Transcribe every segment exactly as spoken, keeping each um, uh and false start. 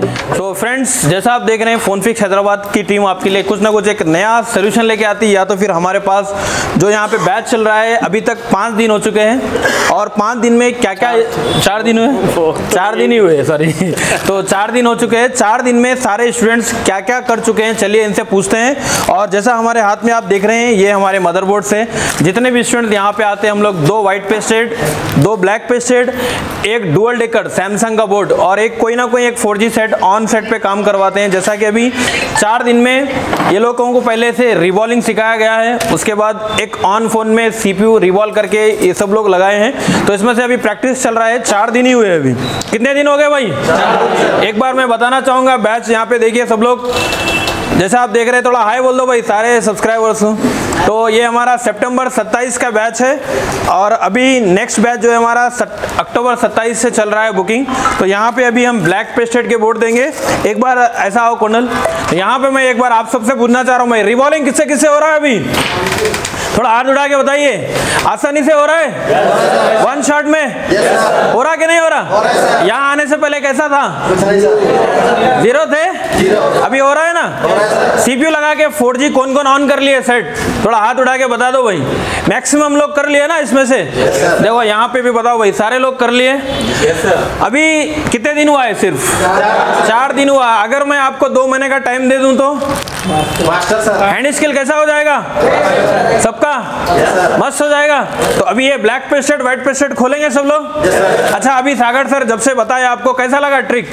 तो फ्रेंड्स, जैसा आप देख रहे हैं फोनफिक्स हैदराबाद की टीम आपके लिए कुछ ना कुछ एक नया सोल्यूशन लेके आती है, या तो फिर हमारे पास जो यहाँ पे बैच चल रहा है अभी तक पाँच दिन हो चुके हैं, और पाँच दिन में क्या क्या चार दिन हुए चार दिन ही हुए सॉरी तो चार दिन हो चुके हैं। चार दिन में सारे स्टूडेंट्स क्या क्या कर चुके हैं, चलिए इनसे पूछते हैं। और जैसा हमारे हाथ में आप देख रहे हैं, ये हमारे मदरबोर्ड से जितने भी स्टूडेंट यहाँ पे आते हैं, हम लोग दो वाइट पेस्टेड, दो ब्लैक पेस्टेड, एक डुअल डेकर सैमसंग का बोर्ड और एक कोई ना कोई एक four G set on set पे काम करवाते हैं। जैसा कि अभी चार दिन में ये लोगों को पहले से रिवॉल्विंग सिखाया गया है, उसके बाद एक ऑन फोन में सीपीयू रिवॉल्व करके ये सब लोग लगाए हैं। तो इसमें से अभी प्रैक्टिस चल रहा है, चार दिन ही हुए अभी। कितने दिन हो गए भाई? एक बार मैं बताना चाहूँगा, बैच यहाँ पे देखिए सब लोग, जैसा आप देख रहे हैं, थोड़ा हाई बोल दो भाई सारे सब्सक्राइबर्स। तो ये हमारा सितंबर सत्ताईस का बैच है, और अभी नेक्स्ट बैच जो है हमारा अक्टूबर सत्ताईस से चल रहा है बुकिंग। तो यहाँ पे अभी हम ब्लैक पेस्टेड के बोर्ड देंगे। एक बार ऐसा हो कर्नल, यहाँ पे मैं एक बार आप सबसे पूछना चाह रहा हूँ, मैं रिवॉल्विंग किससे किससे हो रहा है अभी? थोड़ा हाथ उठा के बताइए, आसानी से हो रहा है? वन शॉट में हो रहा कि नहीं हो रहा? यहाँ आने से पहले कैसा था? जीरो थे, अभी हो रहा है ना? सीपीयू लगा के फोर जी कौन कौन ऑन कर लिए सेट? थोड़ा हाथ उठा के बता दो भाई। मैक्सिमम लोग कर लिए ना इसमें से? देखो यहाँ पे भी बताओ भाई, सारे लोग कर लिए। अभी कितने दिन हुआ है? सिर्फ चार दिन हुआ। अगर मैं आपको दो महीने का टाइम दे दूं तो हैंड स्किल कैसा हो जाएगा सबका? मस्त हो जाएगा। तो अभी ये ब्लैक पेस्टेड व्हाइट पेस्टेड खोलेंगे सब लोग। अच्छा, अभी सागर सर जब से बताया आपको, कैसा लगा ट्रिक?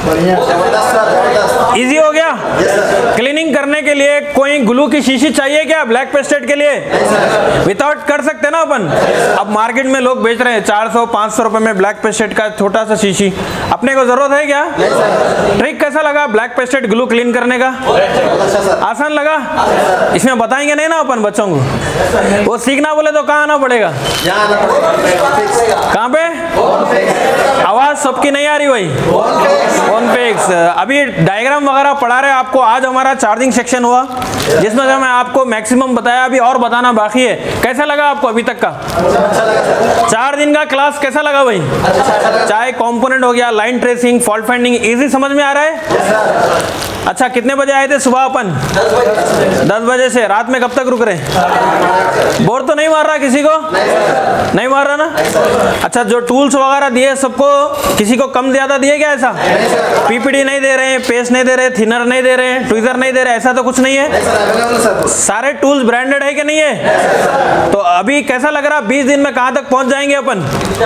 इजी हो गया? क्लीनिंग करने के लिए कोई ग्लू की शीशी चाहिए क्या ब्लैक पेस्टेड के लिए? विदाउट कर सकते ना अपन। अब मार्केट में लोग बेच रहे हैं चार सौ पाँच सौ रुपए में ब्लैक पेस्टेड का छोटा सा शीशी, अपने को जरूरत है क्या? ट्रिक कैसा लगा ब्लैक पेस्टेड ग्लू क्लीन करने का? आसान लगा? इसमें बताएंगे नहीं ना अपन बच्चों को, वो सीखना बोले तो कहाँ आना पड़ेगा? कहाँ पे? आवाज सबकी नहीं आ रही भाई। फोनफिक्स अभी डायग्राम वगैरह पढ़ा रहे आपको। आज हमारा चार्जिंग सेक्शन हुआ, जिसमें से मैं आपको मैक्सिमम बताया, अभी और बताना बाकी है। कैसा लगा आपको अभी तक का चार दिन का क्लास? कैसा लगा भाई? चाहे कंपोनेंट हो गया, line tracing, fault finding, easy समझ में आ रहा है? अच्छा, कितने बजे आए थे सुबह अपन? दस बजे से। रात में कब तक रुक रहे? बोर तो नहीं मार रहा किसी को? नहीं मार रहा ना? अच्छा, जो टूल्स वगैरह दिए सबको, किसी को कम ज्यादा दिए क्या? ऐसा पीपीडी नहीं दे रहे हैं, पेस्ट नहीं दे रहे, थिनर नहीं दे रहे हैं, ट्विजर नहीं दे रहे, ऐसा तो कुछ नहीं है? सारे टूल्स ब्रांडेड है कि नहीं है? तो अभी कैसा लग रहा, बीस दिन में कहाँ तक पहुंच जाएंगे अपन?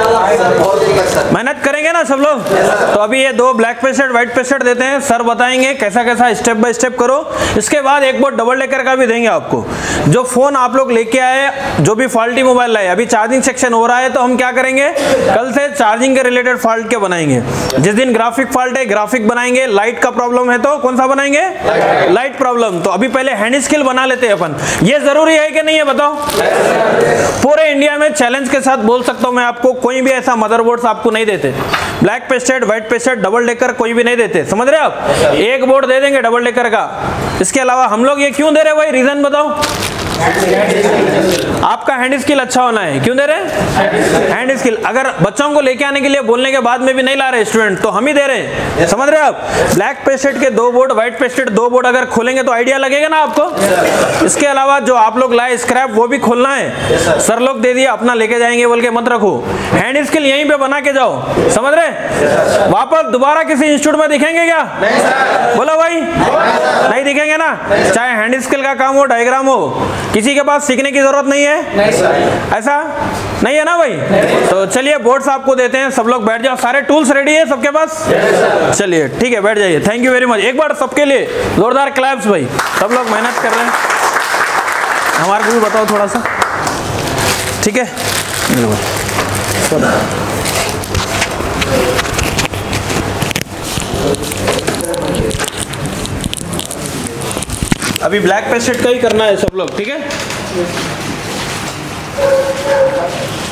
मेहनत करेंगे ना सब लोग? तो अभी ये दो ब्लैक पेस्टेड व्हाइट पेस्टेड देते हैं, सर बताएंगे कैसा कैसा स्टेप बाय स्टेप करो। इसके बाद एक बोर्ड डबल डेकर का भी देंगे आपको। जो फोन आप लोग लेके आए, जो भी फॉल्टी मोबाइल लाए, अभी चार्जिंग सेक्शन हो रहा है, तो हम क्या करेंगे, कल से चार्जिंग के रिलेटेड फॉल्ट के बनाएंगे। जिस दिन ग्राफिक फॉल्ट है ग्राफिक बनाएंगे, लाइट का प्रॉब्लम है तो कौन सा बनाएंगे? Light problem. तो अभी पहले हैंड स्किल बना लेते हैं अपन। ये जरूरी है कि नहीं है बताओ? पूरे इंडिया में चैलेंज के साथ बोल सकता हूं मैं आपको, कोई भी ऐसा मदरबोर्ड आपको नहीं देते black pasted white pasted double decker, कोई भी नहीं देते। समझ रहे आप? एक बोर्ड दे देंगे डबल डेकर का। इसके अलावा हम लोग ये क्यों दे रहे भाई? रीजन बताओ। आपका हैंड स्किल अच्छा होना है। क्यों दे रहे हैं? Hand skill. अगर बच्चों को लेके आने के लिए बोलने के बाद में भी नहीं ला रहे स्टूडेंट, तो हम ही दे रहे हैं। समझ रहे हैं आप? ब्लैक पेस्टेड के दो बोर्ड, व्हाइट पेस्टेड दो बोर्ड अगर खोलेंगे तो आइडिया लगेगा ना आपको। इसके अलावा जो आप लोग लाए स्क्रैप, वो भी खोलना है। सर लोग दे दिए, अपना लेके जाएंगे बोल के मत रखो। हैंड स्किल यहीं पे बना के जाओ। समझ रहे? वापस दोबारा किसी इंस्टीट्यूट में दिखेंगे क्या? बोलो भाई, नहीं दिखेंगे ना। चाहे हैंड स्किल का काम हो, डायग्राम हो, किसी के पास सीखने की जरूरत नहीं है। नहीं, ऐसा नहीं है ना भाई? तो चलिए बोर्ड्स आपको देते हैं, सब लोग बैठ जाओ। सारे टूल्स रेडी है सबके पास? चलिए ठीक है, बैठ जाइए। Thank you very much. एक बार सबके लिए जोरदार क्लैप्स भाई। सब लोग मेहनत कर रहे हैं। हमारे को भी बताओ थोड़ा सा, ठीक है? अभी ब्लैक पेस्टेड का ही करना है सब लोग, ठीक है?